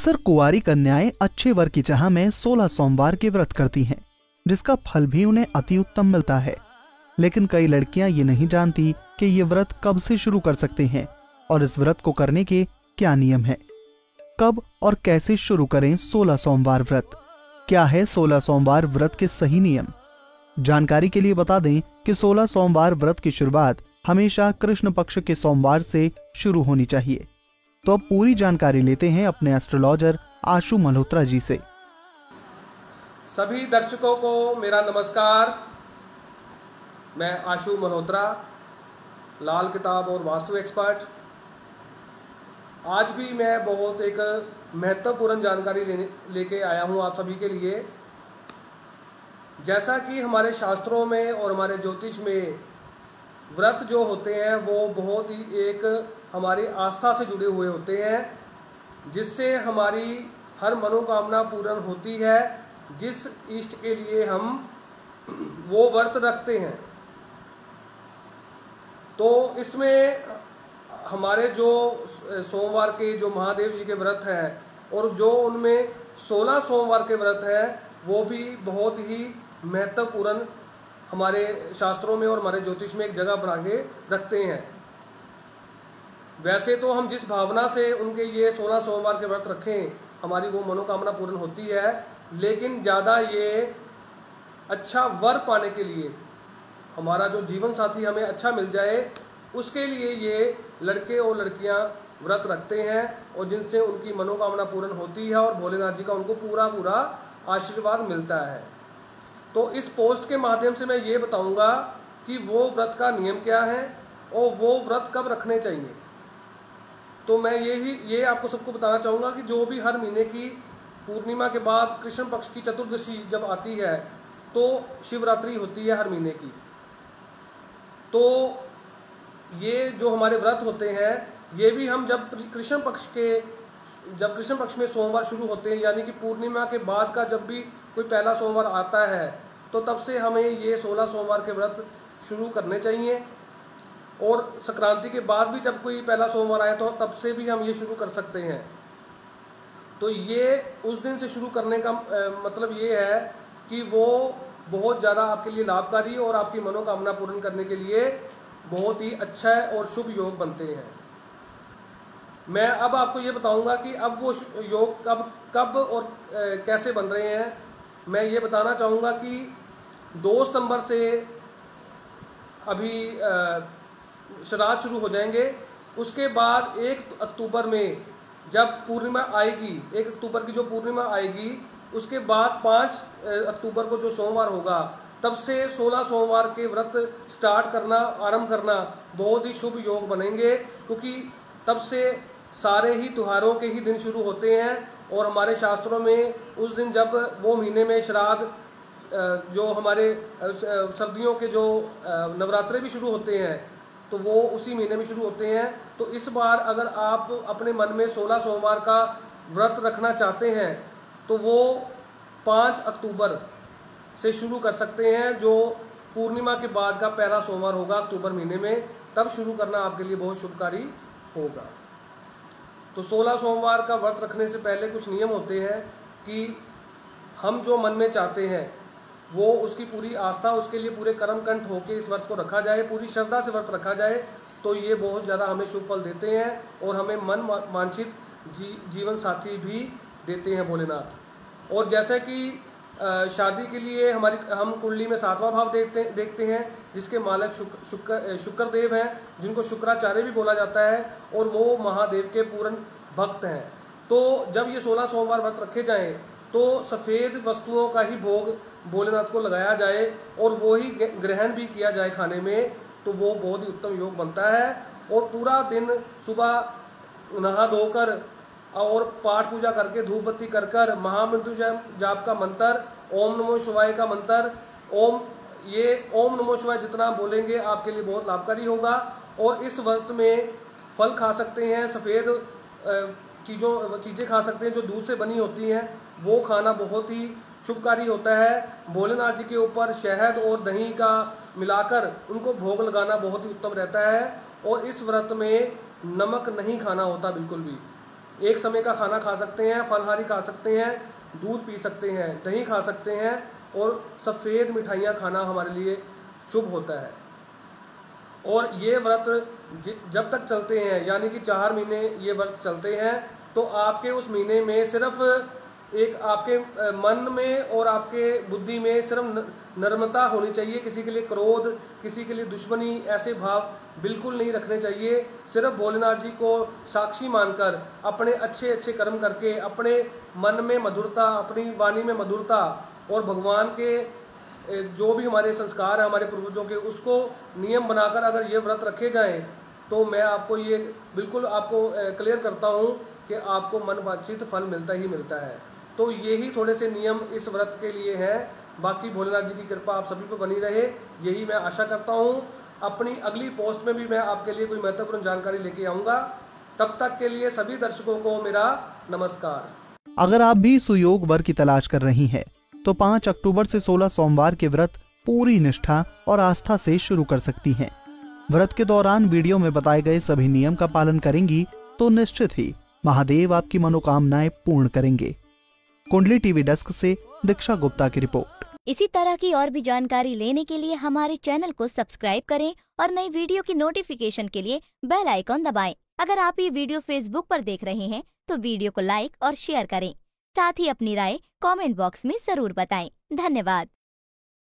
अक्सर कुंवारी कन्याएं अच्छे वर की चाह में 16 सोमवार के व्रत करती हैं, जिसका फल भी उन्हें अति उत्तम मिलता है। लेकिन कई लड़कियां ये नहीं जानती कि ये व्रत कब से शुरू कर सकते हैं और इस व्रत को करने के क्या नियम है। कब और कैसे शुरू करें 16 सोमवार व्रत? क्या है 16 सोमवार व्रत के सही नियम? जानकारी के लिए बता दें कि 16 सोमवार व्रत की शुरुआत हमेशा कृष्ण पक्ष के सोमवार से शुरू होनी चाहिए। तो अब पूरी जानकारी लेते हैं अपने एस्ट्रोलॉजर आशु मल्होत्रा जी से। सभी दर्शकों को मेरा नमस्कार। मैं आशु मल्होत्रा, लाल किताब और वास्तु एक्सपर्ट। आज भी मैं बहुत एक महत्वपूर्ण जानकारी लेके आया हूँ आप सभी के लिए। जैसा कि हमारे शास्त्रों में और हमारे ज्योतिष में व्रत जो होते हैं वो बहुत ही एक हमारी आस्था से जुड़े हुए होते हैं, जिससे हमारी हर मनोकामना पूर्ण होती है, जिस इष्ट के लिए हम वो व्रत रखते हैं। तो इसमें हमारे जो सोमवार के जो महादेव जी के व्रत हैं और जो उनमें 16 सोमवार के व्रत हैं वो भी बहुत ही महत्वपूर्ण हमारे शास्त्रों में और हमारे ज्योतिष में एक जगह बना के रखते हैं। वैसे तो हम जिस भावना से उनके ये 16 सोमवार के व्रत रखें हमारी वो मनोकामना पूर्ण होती है, लेकिन ज़्यादा ये अच्छा वर पाने के लिए, हमारा जो जीवन साथी हमें अच्छा मिल जाए उसके लिए ये लड़के और लड़कियां व्रत रखते हैं और जिनसे उनकी मनोकामना पूर्ण होती है और भोलेनाथ जी का उनको पूरा पूरा आशीर्वाद मिलता है। तो इस पोस्ट के माध्यम से मैं ये बताऊंगा कि वो व्रत का नियम क्या है और वो व्रत कब रखने चाहिए। तो मैं ये आपको सबको बताना चाहूँगा कि जो भी हर महीने की पूर्णिमा के बाद कृष्ण पक्ष की चतुर्दशी जब आती है तो शिवरात्रि होती है हर महीने की। तो ये जो हमारे व्रत होते हैं ये भी हम जब कृष्ण पक्ष में सोमवार शुरू होते हैं, यानी कि पूर्णिमा के बाद का जब भी कोई पहला सोमवार आता है तो तब से हमें ये 16 सोमवार के व्रत शुरू करने चाहिए। और संक्रांति के बाद भी जब कोई पहला सोमवार आया तो तब से भी हम ये शुरू कर सकते हैं। तो ये उस दिन से शुरू करने का मतलब ये है कि वो बहुत ज़्यादा आपके लिए लाभकारी और आपकी मनोकामना पूर्ण करने के लिए बहुत ही अच्छा और शुभ योग बनते हैं। मैं अब आपको ये बताऊंगा कि अब वो योग कब और कैसे बन रहे हैं। मैं ये बताना चाहूँगा कि 2 सितंबर से अभी श्राद्ध शुरू हो जाएंगे। उसके बाद 1 अक्टूबर में जब पूर्णिमा आएगी, 1 अक्टूबर की जो पूर्णिमा आएगी उसके बाद 5 अक्टूबर को जो सोमवार होगा तब से 16 सोमवार के व्रत स्टार्ट करना, आरंभ करना बहुत ही शुभ योग बनेंगे, क्योंकि तब से सारे ही त्योहारों के ही दिन शुरू होते हैं। और हमारे शास्त्रों में उस दिन जब वो महीने में श्राद्ध जो हमारे सर्दियों के जो नवरात्रे भी शुरू होते हैं तो वो उसी महीने में शुरू होते हैं। तो इस बार अगर आप अपने मन में 16 सोमवार का व्रत रखना चाहते हैं तो वो 5 अक्टूबर से शुरू कर सकते हैं, जो पूर्णिमा के बाद का पहला सोमवार होगा अक्टूबर महीने में, तब शुरू करना आपके लिए बहुत शुभकारी होगा। तो 16 सोमवार का व्रत रखने से पहले कुछ नियम होते हैं कि हम जो मन में चाहते हैं वो उसकी पूरी आस्था, उसके लिए पूरे कर्मकंठ होकर इस व्रत को रखा जाए, पूरी श्रद्धा से व्रत रखा जाए तो ये बहुत ज़्यादा हमें शुभ फल देते हैं और हमें मन वांछित जीवन साथी भी देते हैं भोलेनाथ। और जैसे कि शादी के लिए हम कुंडली में 7वां भाव देखते हैं, जिसके मालिक शुक्र देव हैं, जिनको शुक्राचार्य भी बोला जाता है और वो महादेव के पूर्ण भक्त हैं। तो जब ये 16 सोमवार व्रत रखे जाएं तो सफ़ेद वस्तुओं का ही भोग भोलेनाथ को लगाया जाए और वो ही ग्रहण भी किया जाए खाने में, तो वो बहुत ही उत्तम योग बनता है। और पूरा दिन सुबह नहा धोकर और पाठ पूजा करके धूप बत्ती कर महामृत्युंजय जाप का मंत्र, ओम नमो शिवाय का मंत्र, ओम नमो शिवाय जितना बोलेंगे आपके लिए बहुत लाभकारी होगा। और इस व्रत में फल खा सकते हैं, सफ़ेद चीज़ें खा सकते हैं जो दूध से बनी होती हैं, वो खाना बहुत ही शुभकारी होता है। भोलेनाथ जी के ऊपर शहद और दही का मिलाकर उनको भोग लगाना बहुत ही उत्तम रहता है। और इस व्रत में नमक नहीं खाना होता बिल्कुल भी। एक समय का खाना खा सकते हैं, फलहारी खा सकते हैं, दूध पी सकते हैं, दही खा सकते हैं और सफ़ेद मिठाइयाँ खाना हमारे लिए शुभ होता है। और ये व्रत जब तक चलते हैं, यानी कि 4 महीने ये व्रत चलते हैं, तो आपके उस महीने में सिर्फ एक आपके मन में और आपके बुद्धि में सिर्फ नर्मता होनी चाहिए। किसी के लिए क्रोध, किसी के लिए दुश्मनी, ऐसे भाव बिल्कुल नहीं रखने चाहिए। सिर्फ भोलेनाथ जी को साक्षी मानकर अपने अच्छे अच्छे कर्म करके अपने मन में मधुरता, अपनी वाणी में मधुरता और भगवान के जो भी हमारे संस्कार है हमारे पूर्वजों के, उसको नियम बनाकर अगर ये व्रत रखे जाएं तो मैं आपको ये बिल्कुल आपको क्लियर करता हूँ कि आपको मनवांछित फल मिलता ही मिलता है। तो यही थोड़े से नियम इस व्रत के लिए हैं। बाकी भोलेनाथ जी की कृपा आप सभी पर बनी रहे, यही मैं आशा करता हूँ। अपनी अगली पोस्ट में भी मैं आपके लिए कोई महत्वपूर्ण जानकारी लेके आऊँगा। तब तक के लिए सभी दर्शकों को मेरा नमस्कार। अगर आप भी सुयोग वर की तलाश कर रही हैं, तो 5 अक्टूबर से 16 सोमवार के व्रत पूरी निष्ठा और आस्था से शुरू कर सकती हैं। व्रत के दौरान वीडियो में बताए गए सभी नियम का पालन करेंगी तो निश्चित ही महादेव आपकी मनोकामनाएं पूर्ण करेंगे। कुंडली टीवी डेस्क से दीक्षा गुप्ता की रिपोर्ट। इसी तरह की और भी जानकारी लेने के लिए हमारे चैनल को सब्सक्राइब करें और नई वीडियो की नोटिफिकेशन के लिए बेल आइकॉन दबाएं। अगर आप ये वीडियो फेसबुक पर देख रहे हैं तो वीडियो को लाइक और शेयर करें। साथ ही अपनी राय कमेंट बॉक्स में जरूर बताएं। धन्यवाद।